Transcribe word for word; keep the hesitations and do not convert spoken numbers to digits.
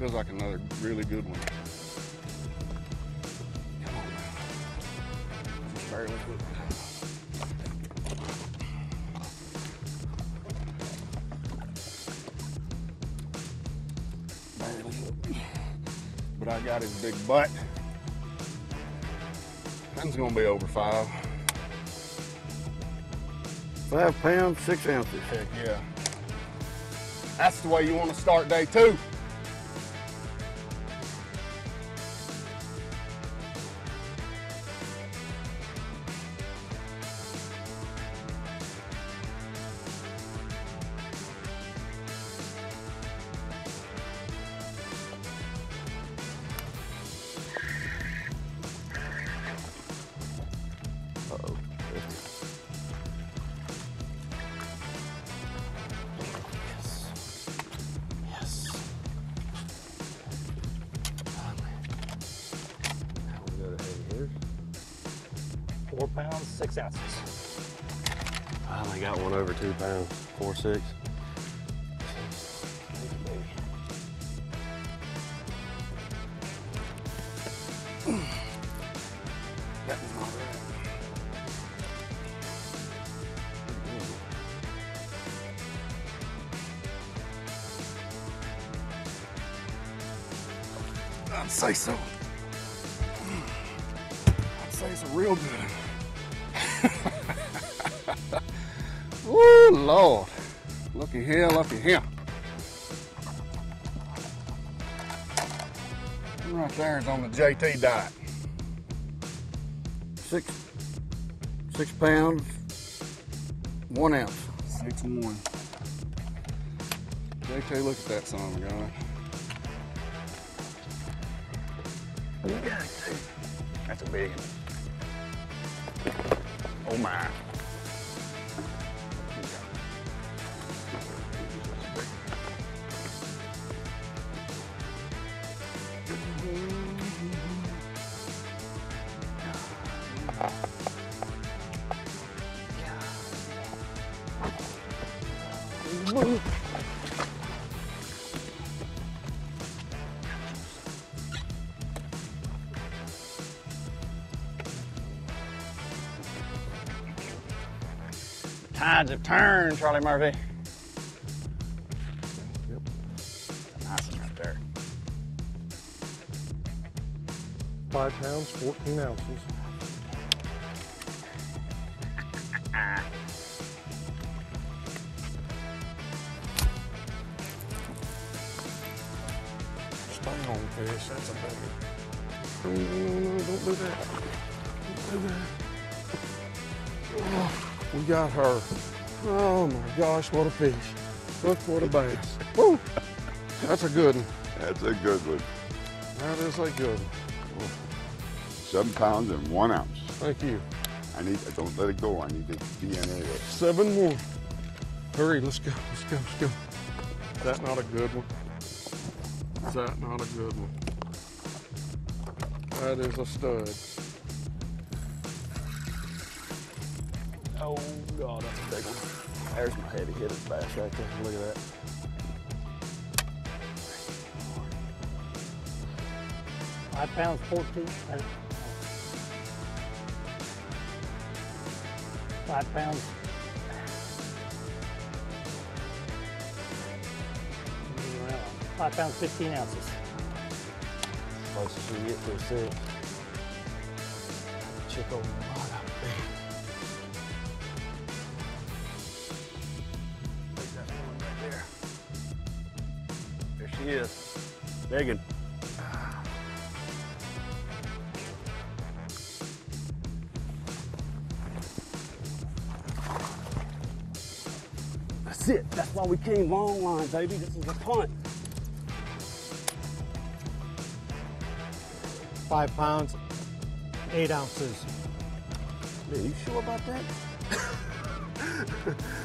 feels like another really good one. Come on now. Just barely hooked. Barely hooked. But I got his big butt. That's gonna be over five. Five pounds, six ounces. Heck yeah. That's the way you want to start day two. Uh-oh. Four pounds, six ounces. I only got one over two pounds, four, six. That was not right. I'd say so. I'd say it's a real good one. Woo, Lord. Looky here, looky here. That right there is on the J T diet. Six, six pounds, one ounce. Six one. J T, look at that son of a gun. That's a big one. Oh my. Tides have turned, Charlie Murphy. Yep. Nice one right there. Five pounds, fourteen ounces. Stay on, fish. That's a big one. No, no, no, no, don't do that. Don't do that. Oh, we got her. Oh my gosh, what a fish. Look what a bass. Woo! That's a good one. That's a good one. That is a good one. Seven pounds and one ounce. Thank you. I need, don't let it go. I need the D N A. Seven one. Hurry, let's go, let's go, let's go. Is that not a good one? Is that not a good one? That is a stud. Oh, God, that's a big one. There's my heavy hitter bass right there. Look at that. Five pounds, fourteen. Uh, five pounds. Five pounds, fifteen ounces. Close as you can get to a six. Check over the bottom. There's that one right there. There she is. Digging. That's it. That's why we came long line, baby. This is a punt. Five pounds, eight ounces. Man, you sure about that?